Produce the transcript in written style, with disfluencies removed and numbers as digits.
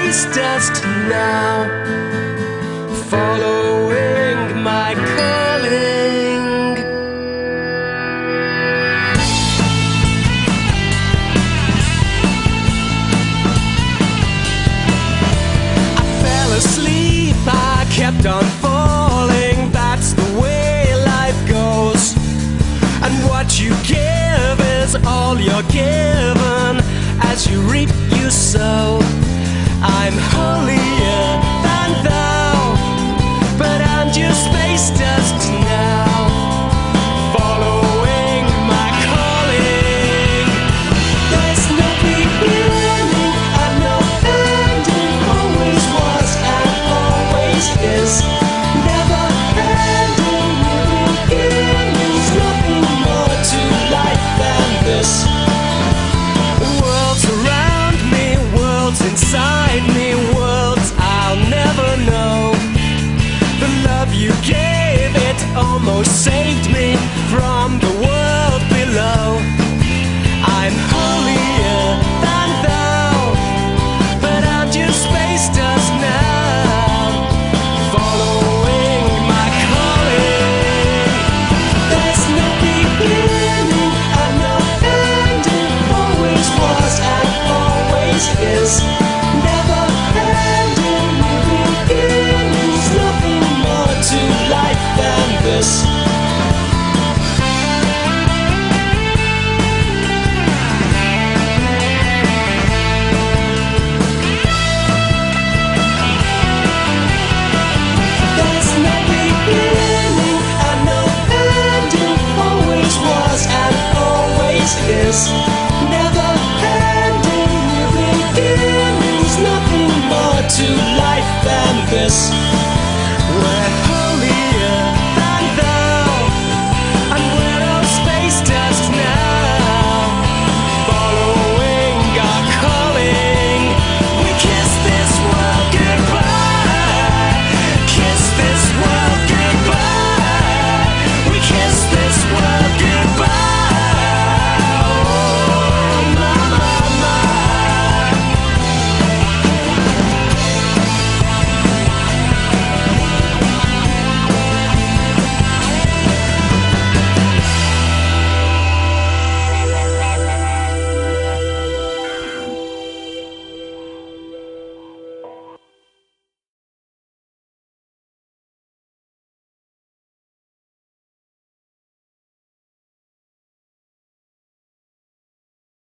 Spacedust now, following my calling. I fell asleep, I kept on falling. That's the way life goes. And what you give is all you're given. As you reap, you sow. I'm holier than thou, but I'm just space dust now, following my calling. There's no beginning and no ending, always was and always is. Never ending, new beginnings, nothing more to life than this. Worlds around me, worlds inside me, worlds I'll never know. The love you gave, it almost saved me from the world below. I'm holier than thou, but I'm just space dust now, following my calling. There's no beginning and no ending, always was and always is. Never ending, new beginnings, nothing more to life than this. There's no beginning and no ending, always was and always is. Never ending, new beginnings, nothing more to life than this.